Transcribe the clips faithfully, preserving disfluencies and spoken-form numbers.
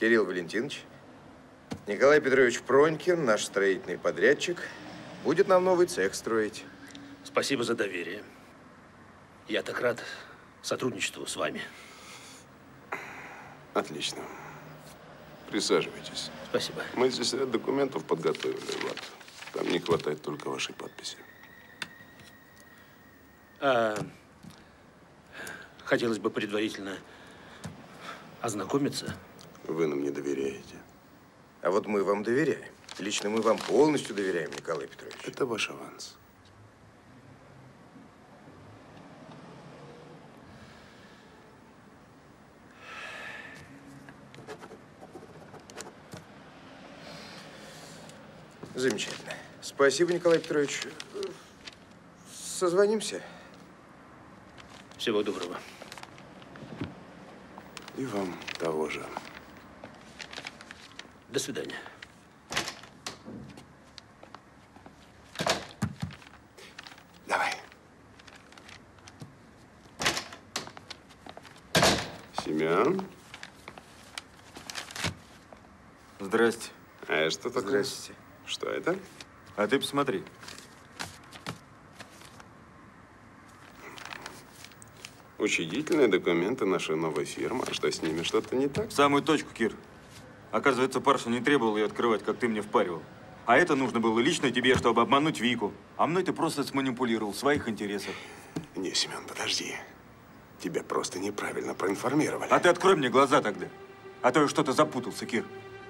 Кирилл Валентинович, Николай Петрович Пронькин, наш строительный подрядчик, будет нам новый цех строить. Спасибо за доверие. Я так рад сотрудничеству с вами. Отлично. Присаживайтесь. Спасибо. Мы здесь ряд документов подготовили, вот. Там не хватает только вашей подписи. А, хотелось бы предварительно ознакомиться. Вы нам не доверяете. А вот мы вам доверяем. Лично мы вам полностью доверяем, Николай Петрович. Это ваш аванс. Замечательно. Спасибо, Николай Петрович. Созвонимся. Всего доброго. И вам того же. До свидания. Давай. Семен. Здрасте. А это что такое? Здравствуйте. Что это? А ты посмотри. Учредительные документы нашей новой фирмы. А что с ними? Что-то не так? В самую точку, Кир. Оказывается, Парша не требовал ее открывать, как ты мне впаривал. А это нужно было лично тебе, чтобы обмануть Вику. А мной ты просто сманипулировал в своих интересах. Не, Семен, подожди. Тебя просто неправильно проинформировали. А ты открой мне глаза тогда. А то я что-то запутался, Кир.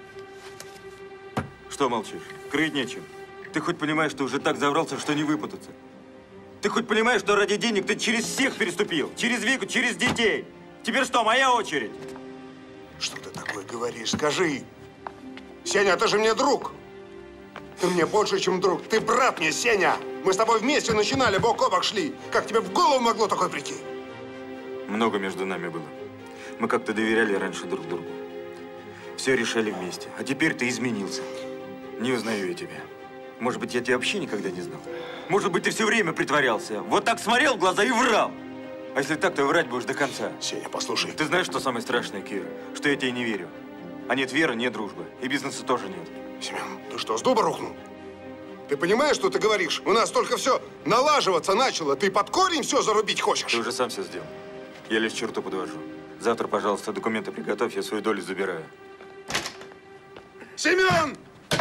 Что молчишь? Крыть нечем. Ты хоть понимаешь, что уже так заврался, что не выпутаться? Ты хоть понимаешь, что ради денег ты через всех переступил? Через Вику, через детей. Теперь что, моя очередь? Что ты такое говоришь? Скажи. Сеня, ты же мне друг. Ты мне больше, чем друг. Ты брат мне, Сеня. Мы с тобой вместе начинали, бок о бок шли. Как тебе в голову могло такое прийти? Много между нами было. Мы как-то доверяли раньше друг другу. Все решали вместе. А теперь ты изменился. Не узнаю я тебя. Может быть, я тебя вообще никогда не знал? Может быть, ты все время притворялся? Вот так смотрел в глаза и врал. А если так, то врать будешь до конца. Сеня, послушай. Ты знаешь, что самое страшное, Кир? Что я тебе не верю. А нет веры, нет дружбы. И бизнеса тоже нет. Семен, ты что, с дуба рухнул? Ты понимаешь, что ты говоришь? У нас только все налаживаться начало. Ты под корень все зарубить хочешь? Ты уже сам все сделал. Я лишь черту подвожу. Завтра, пожалуйста, документы приготовь, я свою долю забираю. Семен!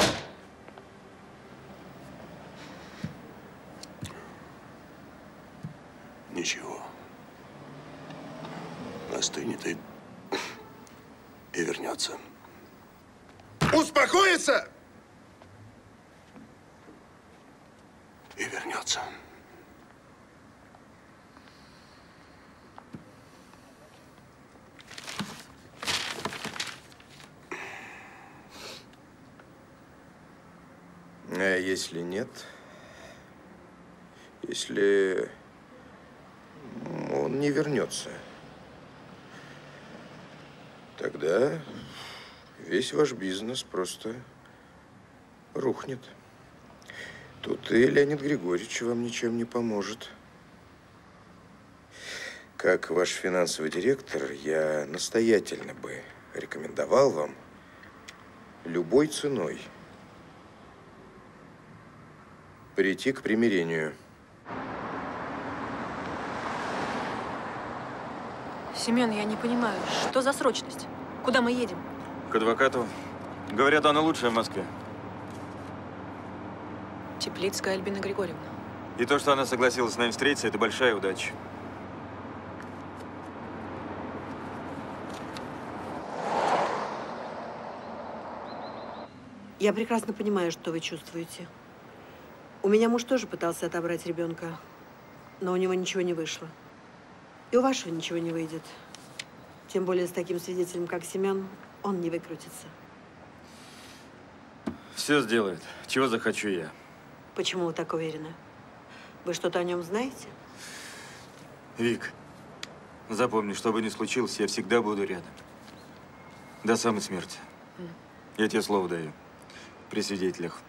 Ничего. Остынет и, и вернется. Успокоиться! И вернется. А если нет? Если он не вернется, тогда весь ваш бизнес просто рухнет. Тут и Леонид Григорьевич вам ничем не поможет. Как ваш финансовый директор, я настоятельно бы рекомендовал вам любой ценой прийти к примирению. Семен, я не понимаю, что за срочность? Куда мы едем? К адвокату. Говорят, она лучшая в Москве. Теплицкая Альбина Григорьевна. И то, что она согласилась с нами встретиться, это большая удача. Я прекрасно понимаю, что вы чувствуете. У меня муж тоже пытался отобрать ребенка, но у него ничего не вышло. И у вашего ничего не выйдет. Тем более с таким свидетелем, как Семен, он не выкрутится. Все сделает. Чего захочу я. Почему вы так уверены? Вы что-то о нем знаете? Вик, запомни, что бы ни случилось, я всегда буду рядом. До самой смерти. Mm. Я тебе слово даю. При свидетелях.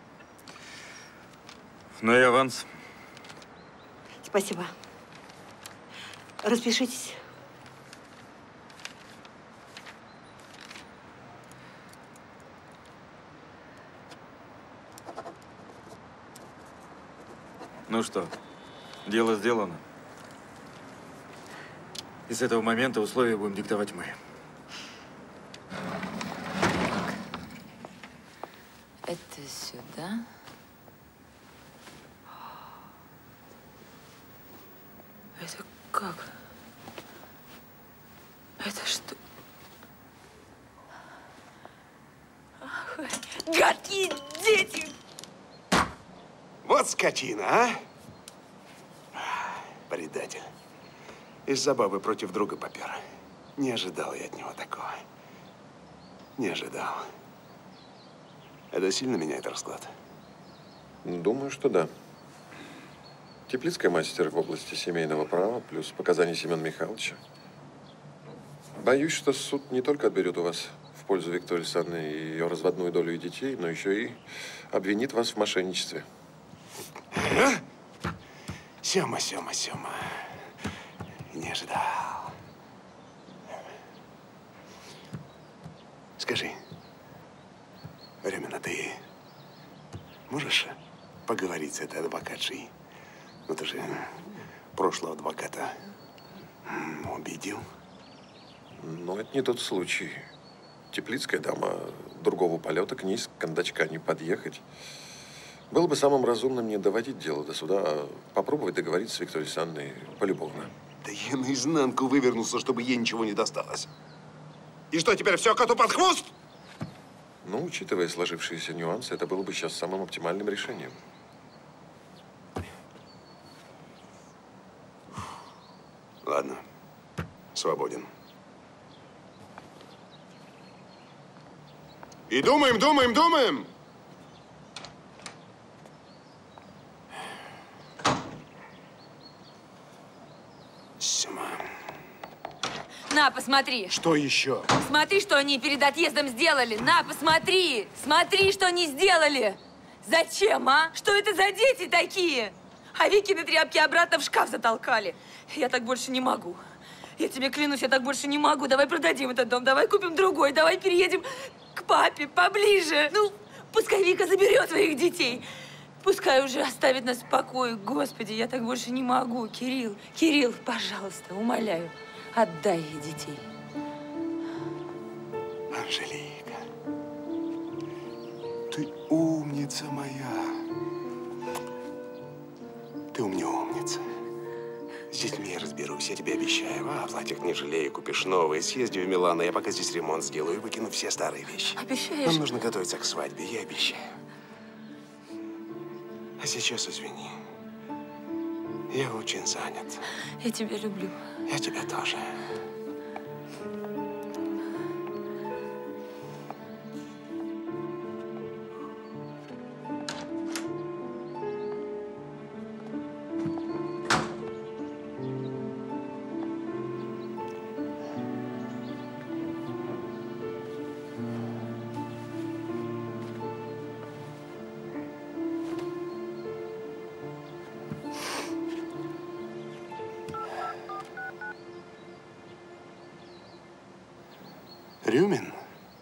Ну и аванс. Спасибо. Распишитесь. Ну что, дело сделано. И с этого момента условия будем диктовать мы. Это сюда. Это как? Это что? Ах, гадкие дети! Вот скотина, а? Предатель. Из-за бабы против друга попер. Не ожидал я от него такого. Не ожидал. Это сильно меняет расклад? Думаю, что да. Теплицкая мастер в области семейного права, плюс показания Семена Михайловича. Боюсь, что суд не только отберет у вас в пользу Виктории Александровны и ее разводную долю и детей, но еще и обвинит вас в мошенничестве. А? Сема, Сема, Сема. Не ожидал. Скажи, Рюмин, а ты можешь поговорить с этой адвокатшей? Ну, ты же прошлого адвоката убедил. Но это не тот случай. Теплицкая дама, другого полета, к ней с кондачка не подъехать. Было бы самым разумным не доводить дело до суда, а попробовать договориться с Викторией Александровной полюбовно. Да я наизнанку вывернулся, чтобы ей ничего не досталось. И что, теперь все коту под хвост? Ну, учитывая сложившиеся нюансы, это было бы сейчас самым оптимальным решением. Ладно, свободен. И думаем, думаем, думаем. Сема. На, посмотри. Что еще? Смотри, что они перед отъездом сделали. На, посмотри. Смотри, что они сделали. Зачем, а? Что это за дети такие? А Викины тряпки обратно в шкаф затолкали. Я так больше не могу. Я тебе клянусь, я так больше не могу. Давай продадим этот дом, давай купим другой, давай переедем к папе поближе. Ну, пускай Вика заберет своих детей. Пускай уже оставит нас в покое. Господи, я так больше не могу. Кирилл, Кирилл, пожалуйста, умоляю, отдай ей детей. Анжелика, ты умница моя. Ты у меня умница. С детьми я разберусь, я тебе обещаю. А, платьях не жалею, купишь новые. Съезди в Милано, я пока здесь ремонт сделаю и выкину все старые вещи. Обещаешь? Нам нужно готовиться к свадьбе, я обещаю. А сейчас извини. Я очень занят. Я тебя люблю. Я тебя тоже. Рюмин,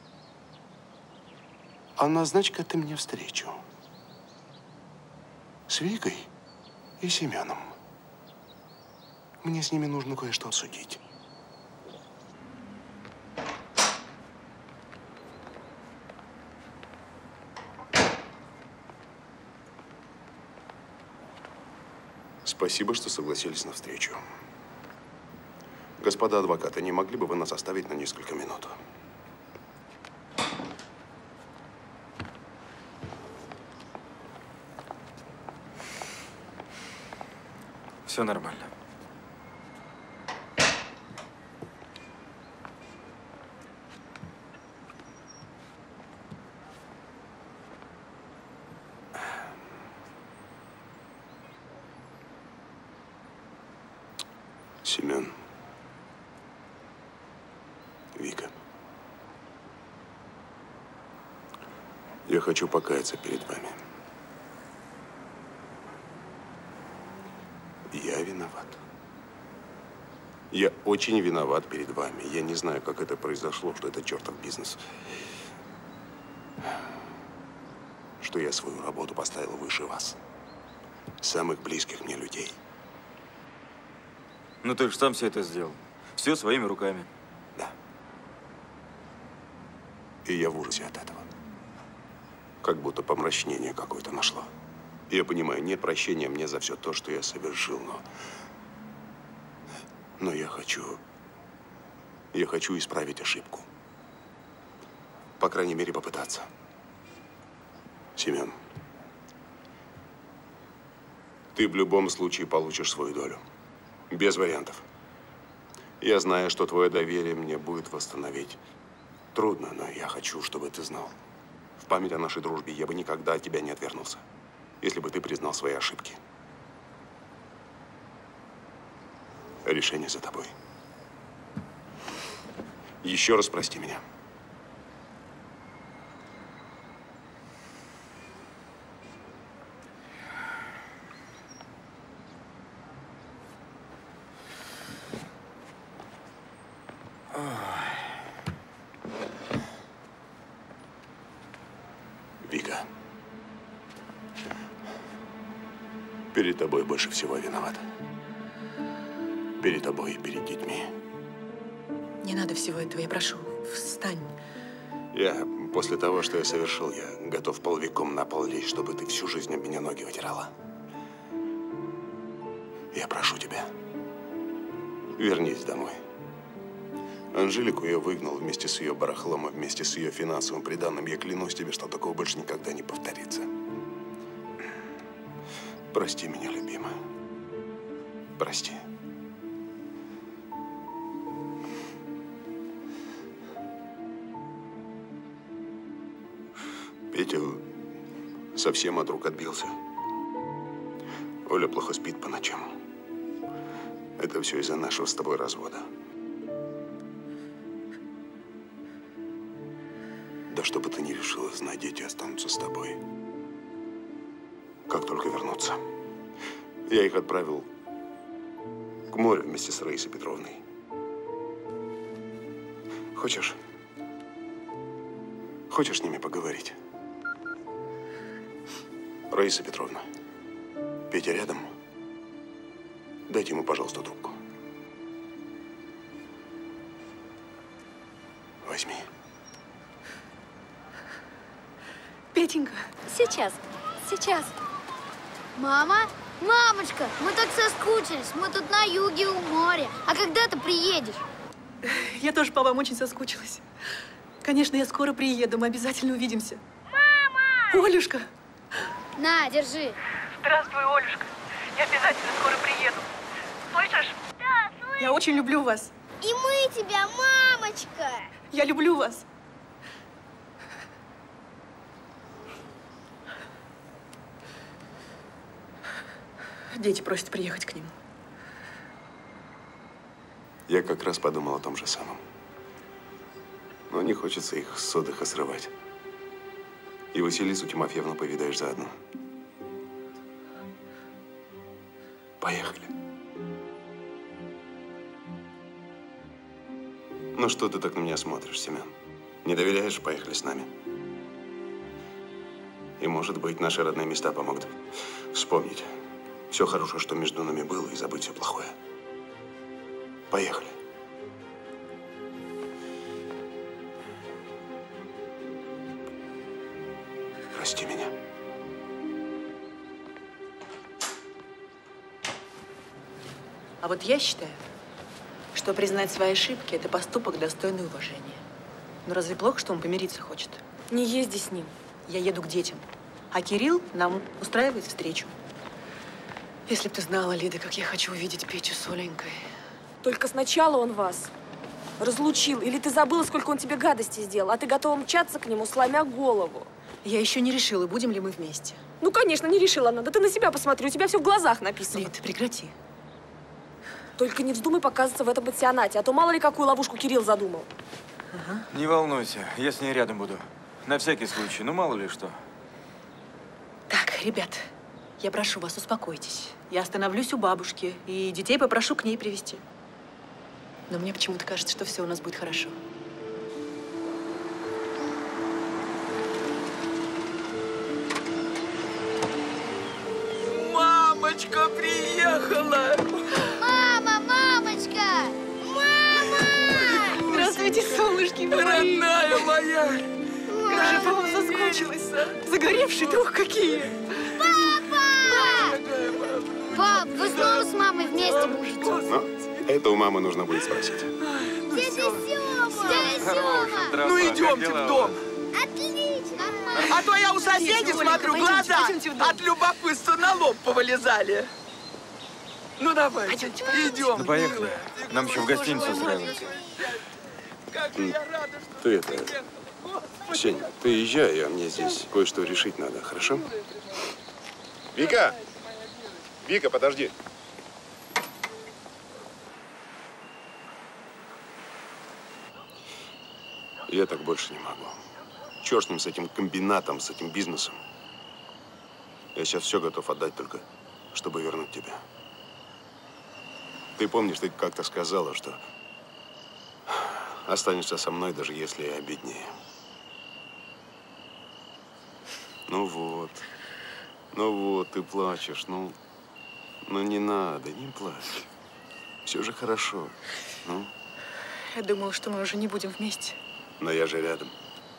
а назначь-ка ты мне встречу с Викой и Семеном. Мне с ними нужно кое-что обсудить. Спасибо, что согласились на встречу. Господа адвокаты, не могли бы вы нас оставить на несколько минут? Все нормально. Семен. Вика. Я хочу покаяться перед вами. Я виноват. Я очень виноват перед вами. Я не знаю, как это произошло, что это чертов бизнес. Что я свою работу поставил выше вас. самых близких мне людей. Ну ты же сам все это сделал. Все своими руками. Да. И я в ужасе от этого. Как будто помрачнение какое-то нашло. Я понимаю, нет прощения мне за все то, что я совершил, но… Но я хочу… Я хочу исправить ошибку. По крайней мере, попытаться. Семен, ты в любом случае получишь свою долю. Без вариантов. Я знаю, что твое доверие мне будет восстановить. Трудно, но я хочу, чтобы ты знал. В память о нашей дружбе я бы никогда от тебя не отвернулся, если бы ты признал свои ошибки. Решение за тобой. Еще раз прости меня. Вика, перед тобой больше всего виноват. Перед тобой и перед детьми. Не надо всего этого, я прошу, встань. Я, после того, что я совершил, я готов полвеком на пол лечь, чтобы ты всю жизнь об меня ноги вытирала. Я прошу тебя, вернись домой. Анжелику я выгнал вместе с ее барахлом и вместе с ее финансовым приданым. Я клянусь тебе, что такого больше никогда не повторится. Прости меня, любимая. Прости. Петя совсем от рук отбился. Оля плохо спит по ночам. Это все из-за нашего с тобой развода. Да что бы ты ни решила, знай, дети останутся с тобой. Как только вернутся. Я их отправил к морю вместе с Раисой Петровной. Хочешь? Хочешь с ними поговорить? Раиса Петровна, Петя рядом? Дайте ему, пожалуйста, трубку. Возьми. Петенька. Сейчас, сейчас. Мама, мамочка, мы так соскучились. Мы тут на юге у моря. А когда ты приедешь? Я тоже по вам очень соскучилась. Конечно, я скоро приеду, мы обязательно увидимся. Мама! Олюшка! На, держи. Здравствуй, Олюшка. Я обязательно скоро приеду. Слышишь? Да, слышу. Я очень люблю вас. И мы тебя, мамочка. Я люблю вас. Дети просят приехать к ним. Я как раз подумал о том же самом. Но не хочется их с отдыха срывать. И Василису Тимофеевну повидаешь заодно. Поехали. Ну что ты так на меня смотришь, Семен? Не доверяешь? Поехали с нами. И, может быть, наши родные места помогут вспомнить все хорошее, что между нами было, и забыть все плохое. Поехали. Прости меня. А вот я считаю, что признать свои ошибки – это поступок, достойный уважения. Но разве плохо, что он помириться хочет? Не езди с ним. Я еду к детям. А Кирилл нам устраивает встречу. Если б ты знала, Лида, как я хочу увидеть Петю с Оленькой. Только сначала он вас разлучил. Или ты забыла, сколько он тебе гадости сделал, а ты готова мчаться к нему, сломя голову. Я еще не решила, будем ли мы вместе. Ну, конечно, не решила она. Да ты на себя посмотри, у тебя все в глазах написано. Лид, прекрати. Только не вздумай показываться в этом пансионате, а то мало ли какую ловушку Кирилл задумал. Ага. Не волнуйся, я с ней рядом буду. На всякий случай, ну мало ли что. Так, ребят, я прошу вас, успокойтесь. Я остановлюсь у бабушки и детей попрошу к ней привезти. Но мне почему-то кажется, что все у нас будет хорошо. Мама! желаю. Мама, мамочка! Мама! Здравствуйте, солнышки мои. Родная моя. Как же по вам соскучилась. Загоревший друг какие. Папа! Пап, вы снова с мамой вместе будете? Ну, это у мамы нужно будет спросить. Дядя Сёма! Дядя Сёма! Ну, идемте в дом. Отлично! А то я у соседей смотрю, глаза от любопытства на лоб повылезали. Ну, давайте, идем. Ну, поехали. Нам еще в гостиницу устраиваться. Ты это... Сень, ты езжай, а мне здесь кое-что решить надо, хорошо? Вика! Вика, подожди. Я так больше не могу. Чё с ним, с этим комбинатом, с этим бизнесом? Я сейчас все готов отдать только, чтобы вернуть тебя. Ты помнишь, ты как-то сказала, что останешься со мной, даже если я беднее. Ну вот. Ну вот, ты плачешь. Ну, ну не надо, не плачь. Все же хорошо. Ну? Я думала, что мы уже не будем вместе. Но я же рядом.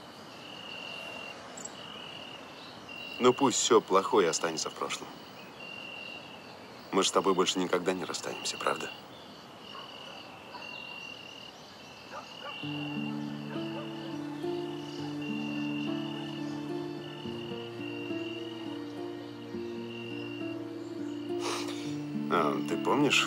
Ну пусть все плохое останется в прошлом. Мы же с тобой больше никогда не расстанемся, правда? А, ты помнишь,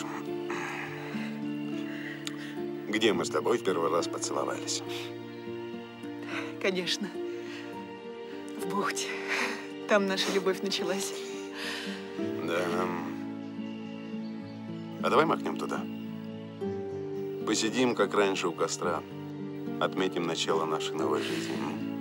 где мы с тобой в первый раз поцеловались? Конечно. В бухте. Там наша любовь началась. Да. А давай махнем туда. Посидим, как раньше, у костра. Отметим начало нашей новой жизни.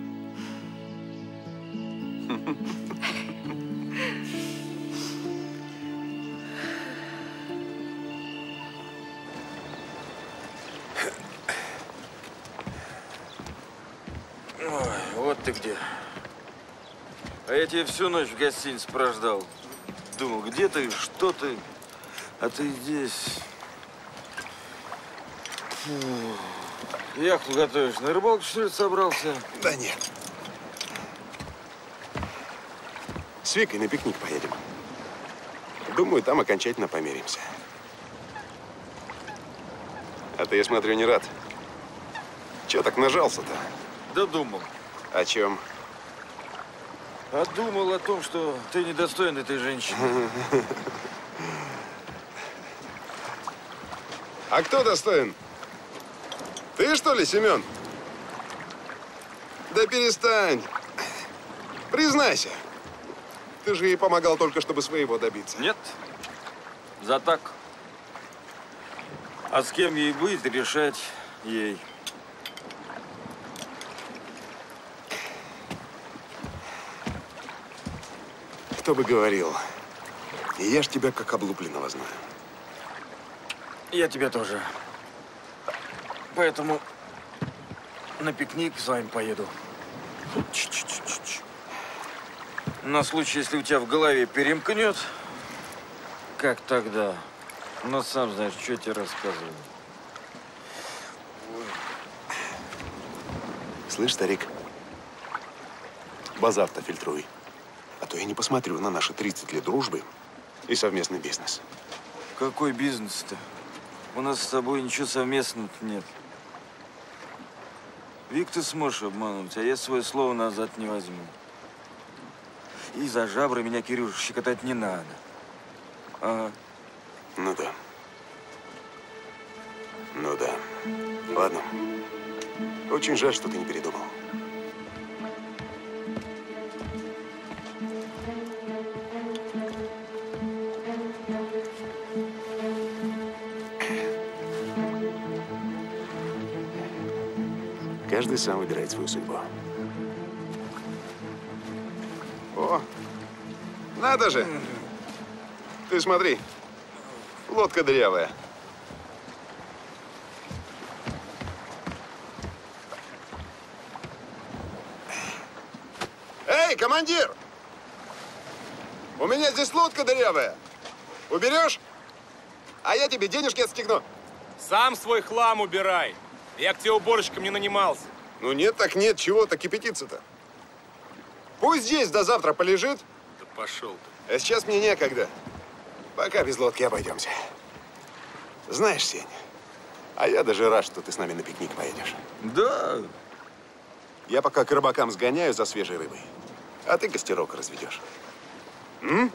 Ой, вот ты где. А я тебя всю ночь в гостинице прождал. Думал, где ты, что ты, а ты здесь. Фу. Яхту готовишь, на рыбалку, что ли, собрался? Да нет. С Викой на пикник поедем. Думаю, там окончательно помиримся. А ты, я смотрю, не рад. Чего так нажался-то? Да думал. О чем? А думал о том, что ты недостоин этой женщины. А кто достоин? Ты, что ли, Семен? Да перестань. Признайся. Ты же ей помогал только, чтобы своего добиться. Нет. За так. А с кем ей быть, решать ей. Кто бы говорил. И я ж тебя как облупленного знаю. Я тебя тоже. Поэтому на пикник с вами поеду. Ч-ч-ч-ч-ч. На случай, если у тебя в голове перемкнет, как тогда? Ну, сам знаешь, что я тебе рассказываю. Слышь, старик, базар-то фильтруй. А то я не посмотрю на наши тридцать лет дружбы и совместный бизнес. Какой бизнес-то? У нас с тобой ничего совместного нет. Вик, ты сможешь обмануть, а я свое слово назад не возьму. И за жабры меня, Кирюша, щекотать не надо. Ага. Ну да. Ну да. Ладно. Очень жаль, что ты не передумал. Каждый сам выбирает свою судьбу. О, надо же! Ты смотри, лодка дырявая. Эй, командир! У меня здесь лодка дырявая. Уберешь? а я тебе денежки отстегну. Сам свой хлам убирай. Я к тебе уборщиком не нанимался. Ну нет, так нет, чего-то кипятиться-то. Пусть здесь до завтра полежит. Да пошел ты. А сейчас мне некогда. Пока без лодки обойдемся. Знаешь, Сень, а я даже рад, что ты с нами на пикник поедешь. Да. Я пока к рыбакам сгоняю за свежей рыбой, а ты костерок разведешь. М?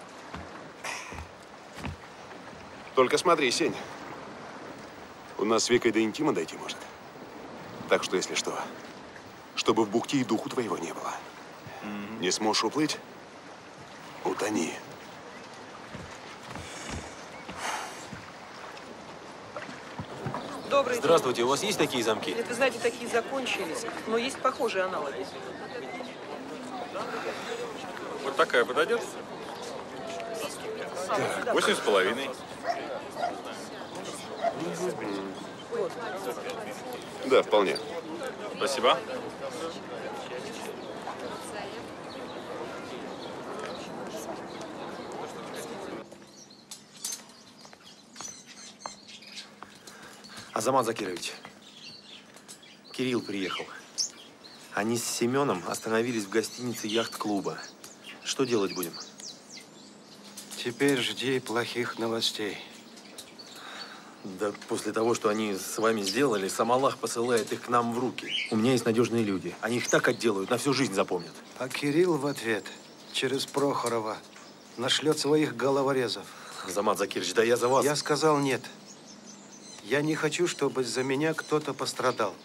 Только смотри, Сень, у нас с Викой до интима дойти может. Так что, если что, чтобы в бухте и духу твоего не было. Mm-hmm. Не сможешь уплыть? Утони. Добрый Здравствуйте, день. У вас есть такие замки? Нет, вы знаете, такие закончились, но есть похожие аналоги. Вот такая подойдет? Восемь с половиной. Да, вполне. Спасибо. Азамат Закирович, Кирилл приехал. Они с Семеном остановились в гостинице яхт-клуба. Что делать будем? Теперь жди плохих новостей. Да после того, что они с вами сделали, сам Аллах посылает их к нам в руки. У меня есть надежные люди. Они их так отделают, на всю жизнь запомнят. А Кирилл в ответ через Прохорова нашлет своих головорезов. Азамат Закирович, да я за вас. Я сказал нет. Я не хочу, чтобы из-за меня кто-то пострадал.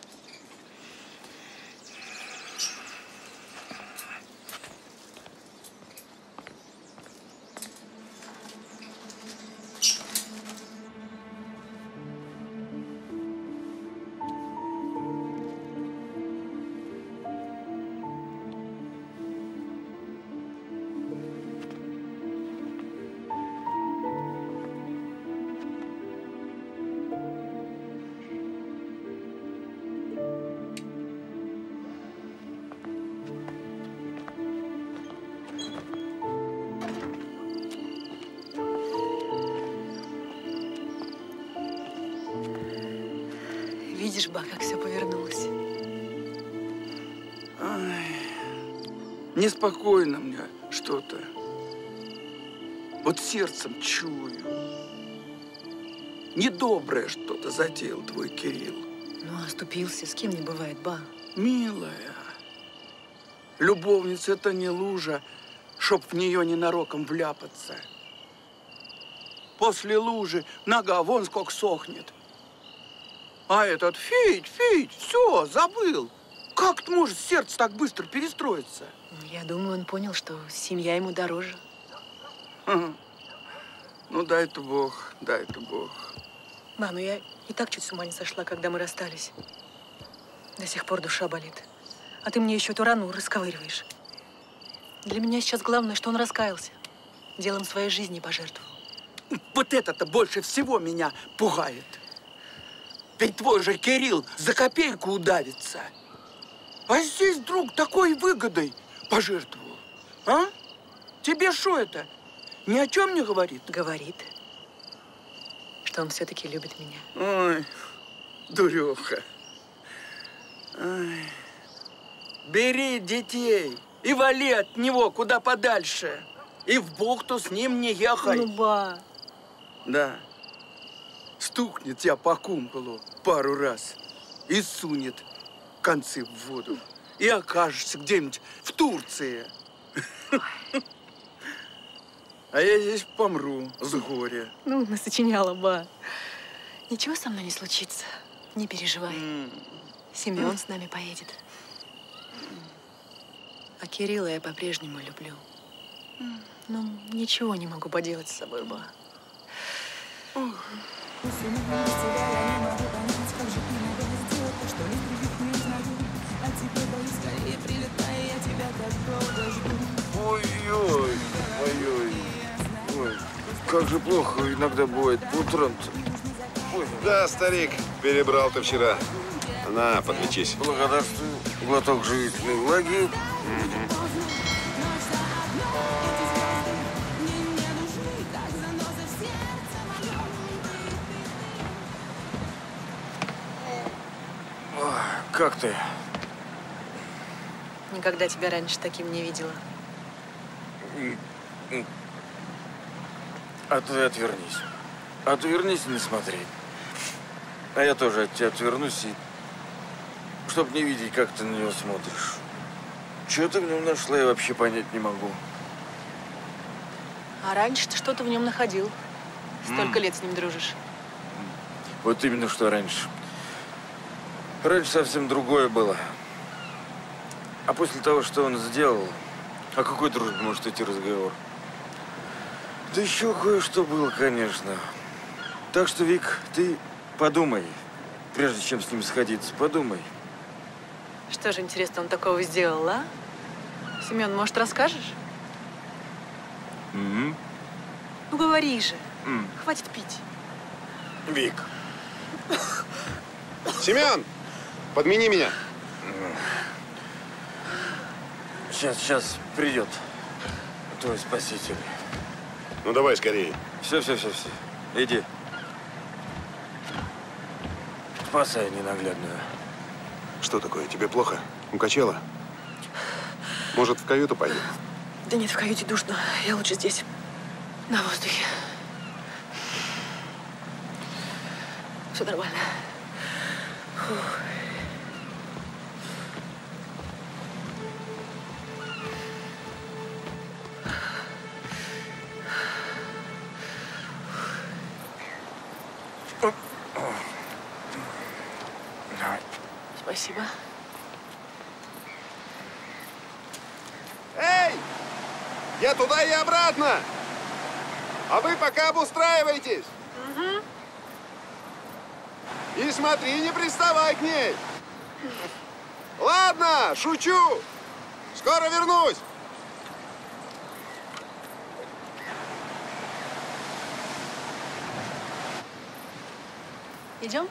Видишь, ба, как все повернулось. Ай, неспокойно мне что-то. Вот сердцем чую. Недоброе что-то затеял твой Кирилл. Ну, оступился, с кем не бывает, ба. Милая, любовница – это не лужа, чтоб в нее ненароком вляпаться. После лужи нога вон сколько сохнет. А этот Федь, Федь, все, забыл. Как ты можешь сердце так быстро перестроиться? Я думаю, он понял, что семья ему дороже. Ага. Ну, дай-то Бог, дай-то Бог. Ба, ну я и так чуть с ума не сошла, когда мы расстались. До сих пор душа болит. А ты мне еще эту рану расковыриваешь. Для меня сейчас главное, что он раскаялся. Делом своей жизни пожертвовал. Вот это-то больше всего меня пугает. Ведь твой же Кирилл за копейку удавится. А здесь вдруг такой выгодой пожертвовал. А? Тебе что это? Ни о чем не говорит? Говорит, что он все-таки любит меня. Ой, дуреха. Ой. Бери детей и вали от него куда подальше. И в бухту с ним не ехай. Ну, ба. Да. Стукнет тебя по кумполу пару раз и сунет концы в воду. И окажешься где-нибудь в Турции. А я здесь помру с горя. Ну, насочиняла, ба. Ничего со мной не случится. Не переживай. Семен с нами поедет. А Кирилла я по-прежнему люблю. Ну, ничего не могу поделать с собой, ба. Ой-ой, ой-ой, ой, как же плохо иногда бывает по утрам-то. Да, старик, перебрал ты вчера. На, подлечись. Благодарствую. Глоток живительной влаги. Угу. Как ты? Никогда тебя раньше таким не видела. А ты отвернись. Отвернись и не смотри. А я тоже от тебя отвернусь, и чтоб не видеть, как ты на него смотришь. Чего ты в нем нашла, я вообще понять не могу. А раньше ты что-то в нем находил. Столько М. лет с ним дружишь. Вот именно что раньше. Раньше совсем другое было. А после того, что он сделал, о какой дружбе может идти разговор? Да еще кое-что было, конечно. Так что, Вик, ты подумай, прежде чем с ним сходиться, подумай. Что же, интересно, он такого сделал, а? Семен, может, расскажешь? Угу. Ну, говори же. М. Хватит пить. Вик. Семен, подмени меня. Сейчас, сейчас придет твой спаситель. Ну, давай скорее. Все, все, все, все. Иди. Спасай ненаглядную. Что такое? Тебе плохо? Укачало? Может, в каюту пойдем? Да нет, в каюте душно. Я лучше здесь, на воздухе. Все нормально. Фух. Спасибо. Эй! Я туда и обратно! А вы пока обустраивайтесь! Угу. И смотри, не приставай к ней! Ладно, шучу! Скоро вернусь! Идем?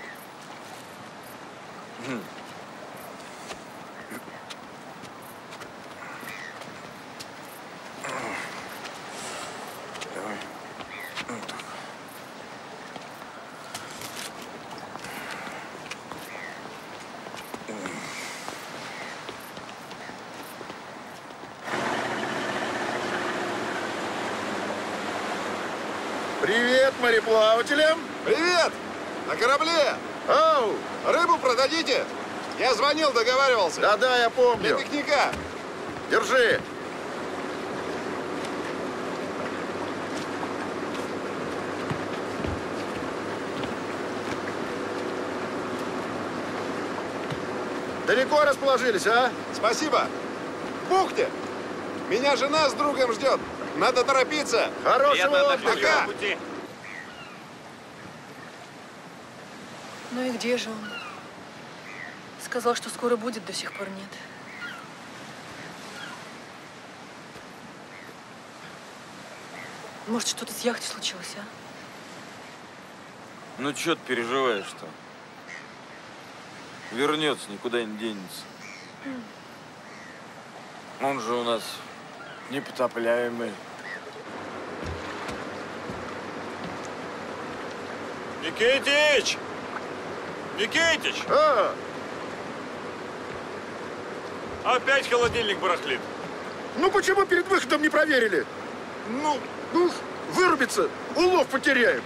Привет мореплавателям! Привет! На корабле! Оу! Рыбу продадите? Я звонил, договаривался. Да-да, я помню. Для пикника. Держи. Далеко расположились, а? Спасибо. В бухте. Меня жена с другом ждет. Надо торопиться. Хорошего отдыха. Пока. Ну и где же он? Сказал, что скоро будет, до сих пор нет. Может, что-то с яхтой случилось, а? Ну, что ты переживаешь-то? Вернется, никуда не денется. Он же у нас непотопляемый. Никитич! Никитич! А! Опять холодильник барахлит. Ну почему перед выходом не проверили? Ну, ну, вырубится, улов потеряем.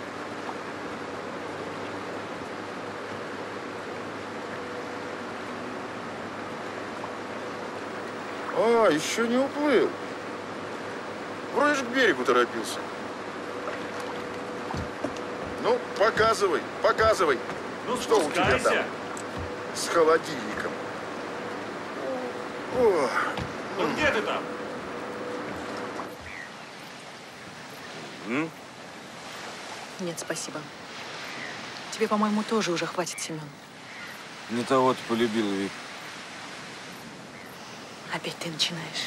А, еще не уплыл. Вроде же к берегу торопился. Ну, показывай, показывай. Ну, что у тебя там с холодильником? О. Ну, где ты там? М? Нет, спасибо. Тебе, по-моему, тоже уже хватит, Семен. Не того ты полюбил, Вик. Опять ты начинаешь.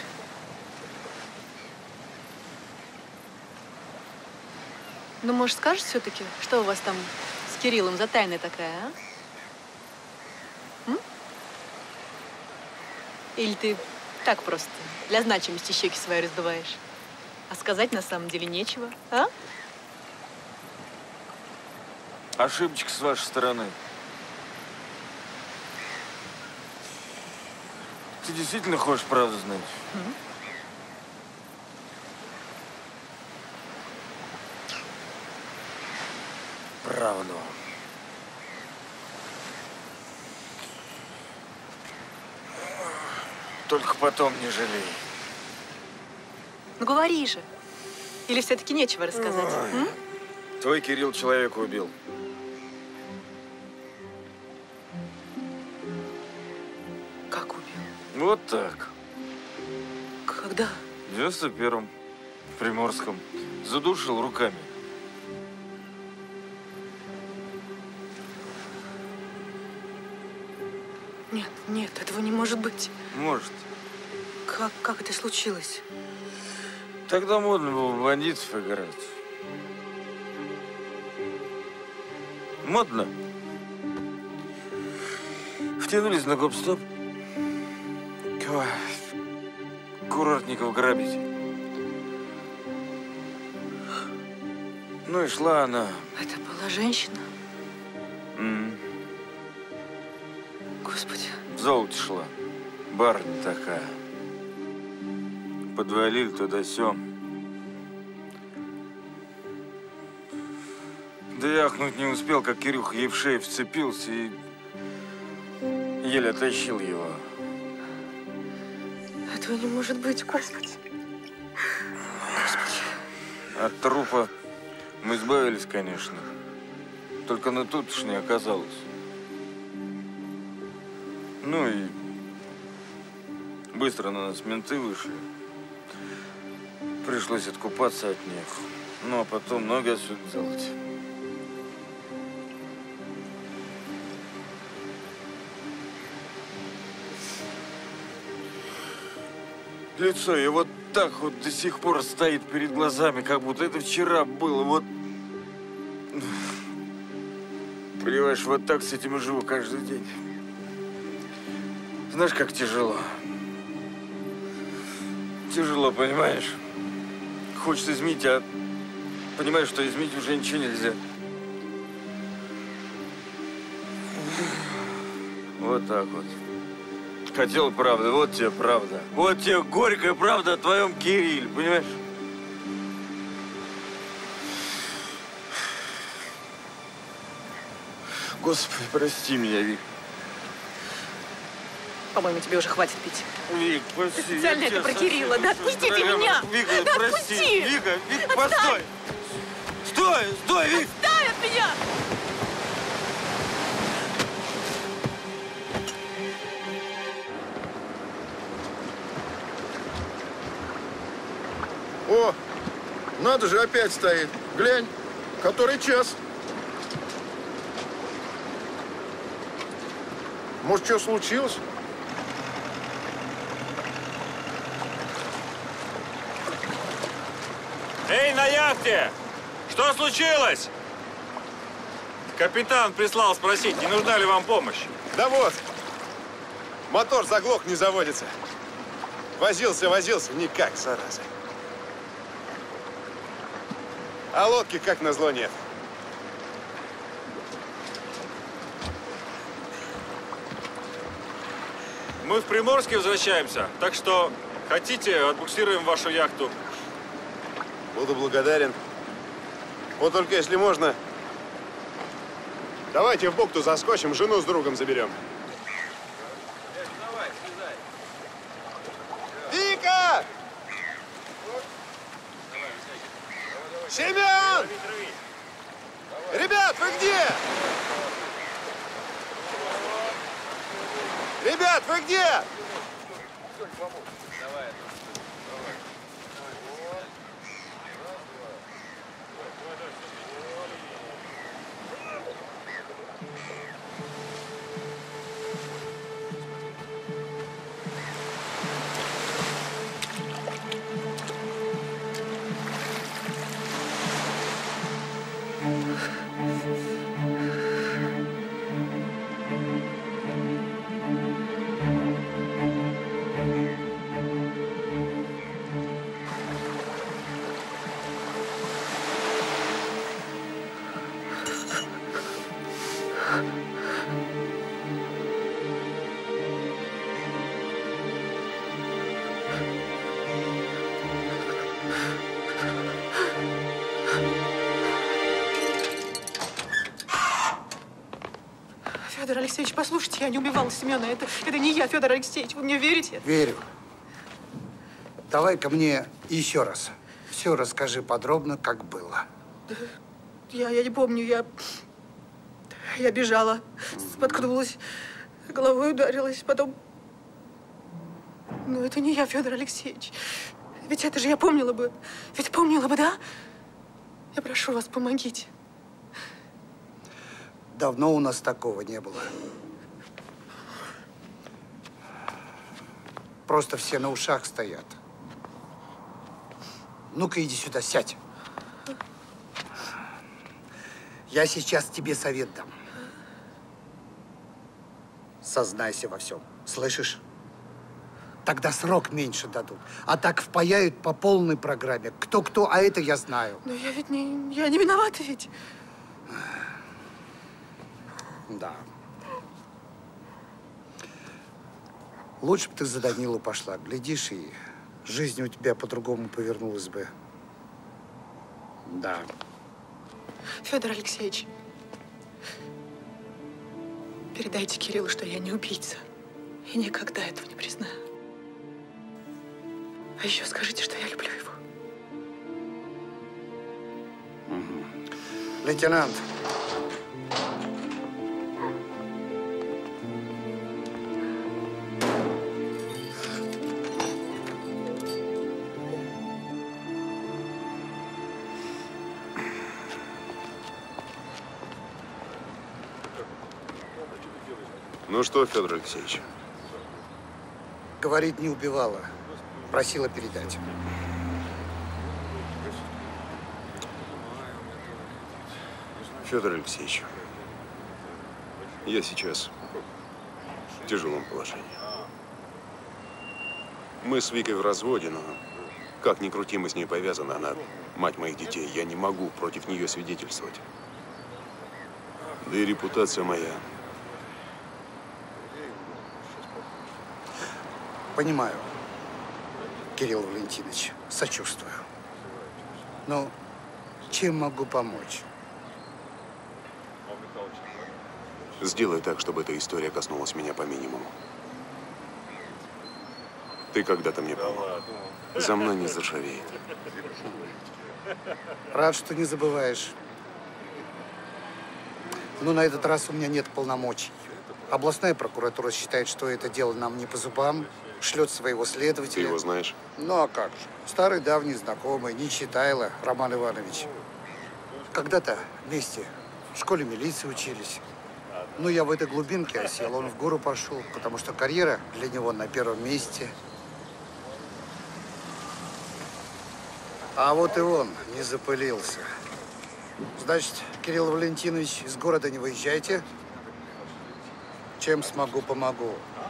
Ну, может, скажешь все-таки, что у вас там с Кириллом за тайна такая, а? М? Или ты так просто для значимости щеки свои раздуваешь? А сказать на самом деле нечего, а? Ошибочка с вашей стороны. Ты действительно хочешь правду знать? М? Правду. Только потом не жалей. Ну говори же. Или все-таки нечего рассказать? М? Твой Кирилл человека убил. Как убил? Вот так. Когда? В девяносто первом. В Приморском. Задушил руками. Нет, нет, этого не может быть. Может. Как, как это случилось? Тогда модно было в бандитов играть. Модно. Втянулись на гоп-стоп. Кого? Курортников грабить. Ну и шла она. Это была женщина? М. Господи. В золоте шла. Барыня такая. Подвалили туда-сём. Да я ахнуть не успел, как Кирюха ей в шею вцепился и еле оттащил его. Этого не может быть, Господи. Господи. От трупа мы избавились, конечно. Только на тут уж не оказалось. Ну и быстро на нас менты вышли. Пришлось откупаться от них. Ну, а потом ноги отсюда делать. Лицо ее вот так вот до сих пор стоит перед глазами, как будто это вчера было. Вот. Понимаешь, вот так с этим и живу каждый день. Знаешь, как тяжело. Тяжело, понимаешь? Хочется изменить, а понимаешь, что изменить уже ничего нельзя. Вот так вот. Хотел правды, вот тебе правда. Вот тебе горькая правда о твоем Кирилле, понимаешь? Господи, прости меня, Вик. По-моему, тебе уже хватит пить. Вик, прости. Ты специально это про Кирилла. Да отпустите меня! Вика, Да прости. отпусти! Вика, Вик, Отстань! постой! Стой, стой, Вик! Отстань от меня! О, надо же, опять стоит. Глянь, который час. Может, что случилось? Эй, на яхте! Что случилось? Капитан прислал спросить, не нужна ли вам помощь. Да вот, мотор заглох, не заводится. Возился, возился, никак, зараза. А лодки, как назло, нет. Мы в Приморске возвращаемся, так что хотите, отбуксируем вашу яхту. Буду благодарен. Вот только если можно, давайте в бухту заскочим, жену с другом заберем. Вика! Семен! Ребят, вы где? Ребят, вы где? Федор Алексеевич, послушайте, я не убивала Семена. Это, это не я, Федор Алексеевич. Вы мне верите? Верю. Давай-ка мне еще раз. Все расскажи подробно, как было. Да, я, я не помню. Я, я бежала, споткнулась, головой ударилась, потом… Ну, это не я, Федор Алексеевич. Ведь это же я помнила бы. Ведь помнила бы, да? Я прошу вас, помогите. Давно у нас такого не было. Просто все на ушах стоят. Ну-ка, иди сюда, сядь. Я сейчас тебе совет дам. Сознайся во всем. Слышишь? Тогда срок меньше дадут. А так впаяют по полной программе. Кто-кто, а это я знаю. Но я ведь не… Я не виновата ведь. Да. Лучше бы ты за Данилу пошла. Глядишь, и жизнь у тебя по-другому повернулась бы. Да. Федор Алексеевич, передайте Кириллу, что я не убийца. И никогда этого не признаю. А еще скажите, что я люблю его. Угу. Лейтенант. Ну что, Федор Алексеевич? Говорит, не убивала. Просила передать. Федор Алексеевич, я сейчас в тяжелом положении. Мы с Викой в разводе, но как ни крути, мы с ней повязаны. Она мать моих детей. Я не могу против нее свидетельствовать. Да и репутация моя. Понимаю, Кирилл Валентинович, сочувствую. Но чем могу помочь? Сделай так, чтобы эта история коснулась меня по минимуму. Ты когда-то мне помог. За мной не заржавеет. Рад, что не забываешь. Но на этот раз у меня нет полномочий. Областная прокуратура считает, что это дело нам не по зубам. Шлет своего следователя. Ты его знаешь? Ну, а как же. Старый давний знакомый, Нечитайло Роман Иванович. Когда-то вместе в школе милиции учились. Ну, я в этой глубинке осел, он в гору пошел, потому что карьера для него на первом месте. А вот и он не запылился. Значит, Кирилл Валентинович, из города не выезжайте. Чем смогу, помогу.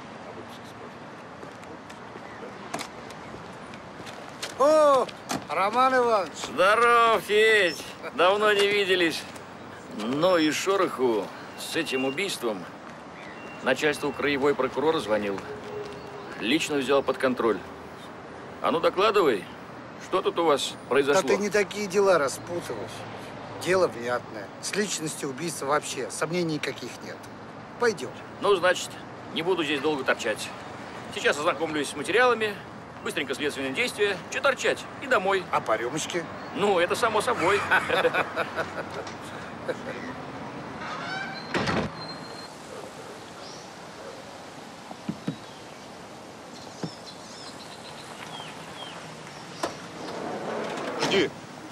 О, Роман Иванович! Здоров, Федь! Давно не виделись. Ну и шороху с этим убийством. Начальству краевой прокурор звонил. Лично взял под контроль. А ну докладывай, что тут у вас произошло? Да ты не такие дела распутываешь. Дело внятное. С личностью убийства вообще сомнений никаких нет. Пойдем. Ну, значит, не буду здесь долго торчать. Сейчас ознакомлюсь с материалами. Быстренько следственные действия, что торчать, и домой. А по рюмочке? Ну, это само собой. Жди.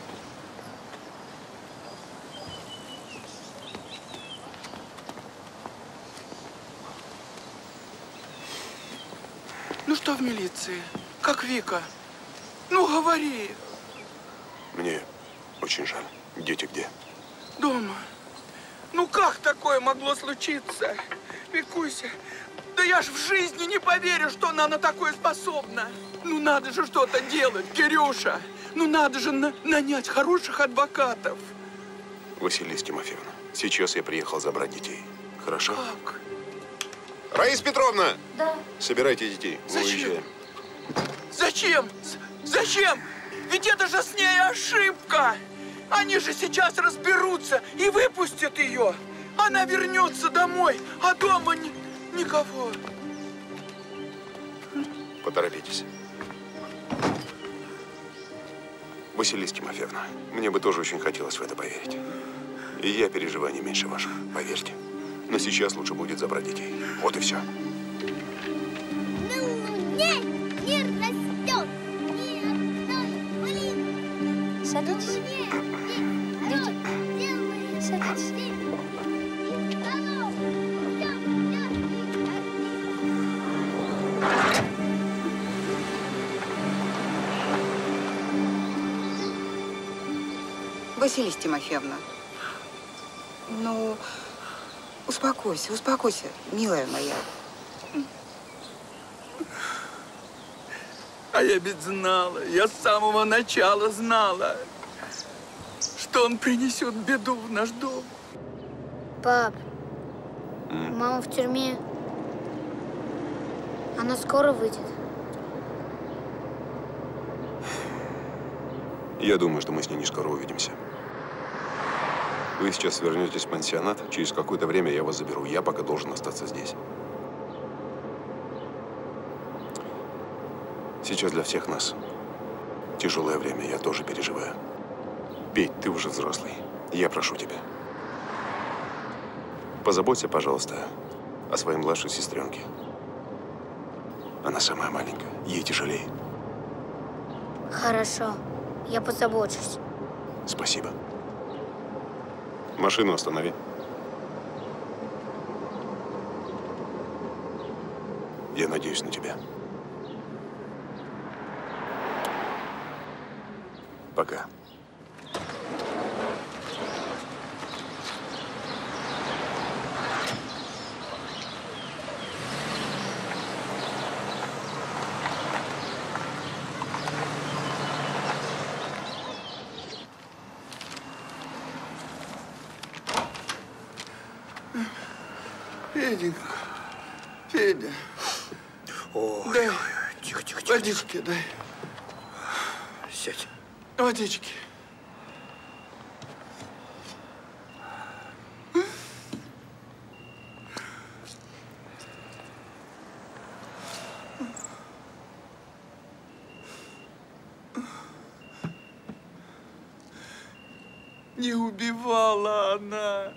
Ну что в милиции? Как Вика? Ну, говори. Мне очень жаль. Дети где? Дома. Ну, как такое могло случиться? Викуся, да я ж в жизни не поверю, что она на такое способна. Ну, надо же что-то делать, Кирюша. Ну, надо же на нанять хороших адвокатов. Василиса Тимофеевна, сейчас я приехал забрать детей. Хорошо? Как? Раиса Петровна! Да. Собирайте детей. Мы Зачем? уезжаем. Зачем? Зачем? Ведь это же с ней ошибка. Они же сейчас разберутся и выпустят ее. Она вернется домой, а дома ни, никого. Поторопитесь. Василиса Тимофеевна, мне бы тоже очень хотелось в это поверить. И я переживаю не меньше ваших, поверьте. Но сейчас лучше будет забрать детей. Вот и все. Садитесь. Дети, садитесь. Василиса Тимофеевна, ну, успокойся, успокойся, милая моя. А я ведь знала, я с самого начала знала, что он принесет беду в наш дом. Пап, мама в тюрьме. Она скоро выйдет. Я думаю, что мы с ней не скоро увидимся. Вы сейчас вернетесь в пансионат, через какое-то время я вас заберу. Я пока должен остаться здесь. Сейчас для всех нас тяжелое время, я тоже переживаю. Петь, ты уже взрослый. Я прошу тебя. Позаботься, пожалуйста, о своей младшей сестренке. Она самая маленькая, ей тяжелее. Хорошо, я позабочусь. Спасибо. Машину останови. Я надеюсь на тебя. Пока. Феденька, Федя. Ой, дай. Тихо, тихо, тихо. Водички дай. Сядь. Водички. Не убивала она.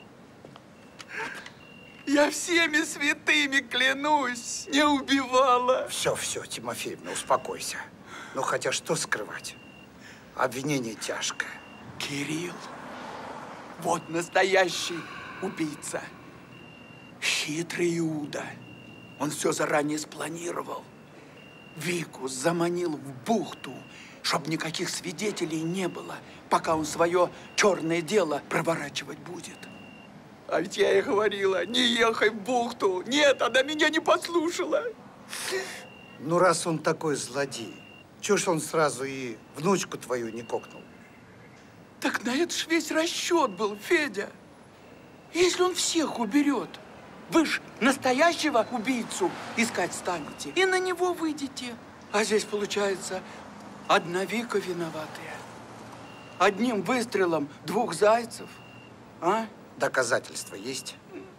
Я всеми святыми клянусь, не убивала. Все, все, Тимофеевна, успокойся. Ну, хотя что скрывать? Обвинение тяжкое. Кирилл, вот настоящий убийца. Хитрый Иуда. Он все заранее спланировал. Вику заманил в бухту, чтобы никаких свидетелей не было, пока он свое черное дело проворачивать будет. А ведь я ей говорила, не ехай в бухту. Нет, она меня не послушала. Ну, раз он такой злодей, чего ж он сразу и внучку твою не кокнул? Так на это ж весь расчет был, Федя. Если он всех уберет, вы ж настоящего убийцу искать станете и на него выйдете. А здесь, получается, одна Вика виноватая. Одним выстрелом двух зайцев, а? Доказательства есть?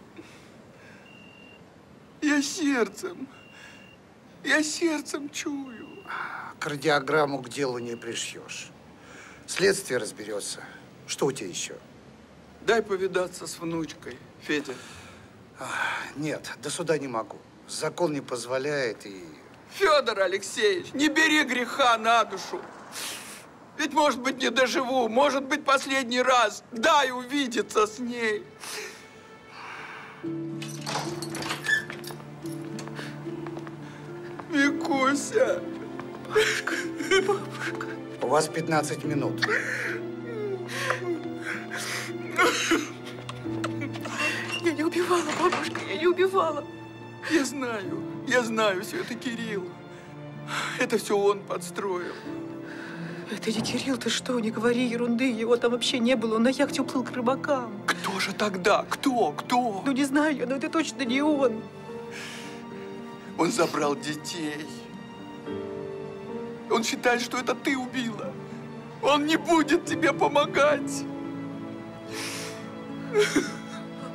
Я сердцем, я сердцем чую. Кардиограмму к делу не пришьешь. Следствие разберется. Что у тебя еще? Дай повидаться с внучкой, Федя. Нет, до суда не могу. Закон не позволяет и… Федор Алексеевич, не бери греха на душу. Ведь, может быть, не доживу, может быть, последний раз. Дай увидеться с ней. Викуся. Бабушка, бабушка. У вас пятнадцать минут. Я не убивала, бабушка, я не убивала. Я знаю, я знаю, все это Кирилл. Это все он подстроил. Это не Кирилл, ты что, не говори ерунды. Его там вообще не было, он на яхте уплыл к рыбакам. Кто же тогда? Кто? Кто? Ну, не знаю я, но это точно не он. Он забрал детей. Он считает, что это ты убила. Он не будет тебе помогать.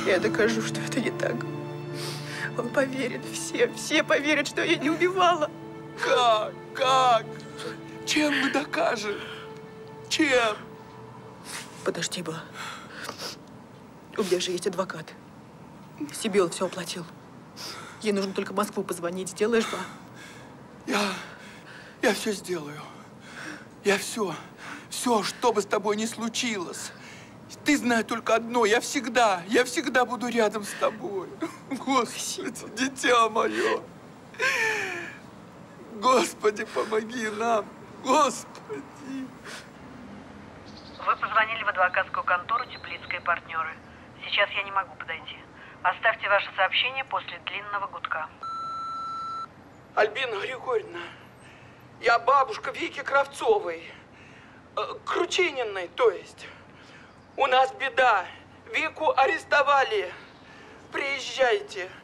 Я докажу, что это не так. Он поверит, все, все поверят, что я не убивала. Как? Как? Чем мы докажем? Чем? Подожди, ба. У меня же есть адвокат. Себе он все оплатил. Ей нужно только в Москву позвонить. Сделаешь, ба? Я, я все сделаю. Я все, все, что бы с тобой ни случилось. Ты знай только одно, я всегда, я всегда буду рядом с тобой. Господи, дитя мое. Господи, помоги нам. Господи. Вы позвонили в адвокатскую контору «Теплицкая и партнеры». Сейчас я не могу подойти. Оставьте ваше сообщение после длинного гудка. Альбина Григорьевна, я бабушка Вики Кравцовой. Кручининой, то есть. У нас беда. Вику арестовали. Приезжайте.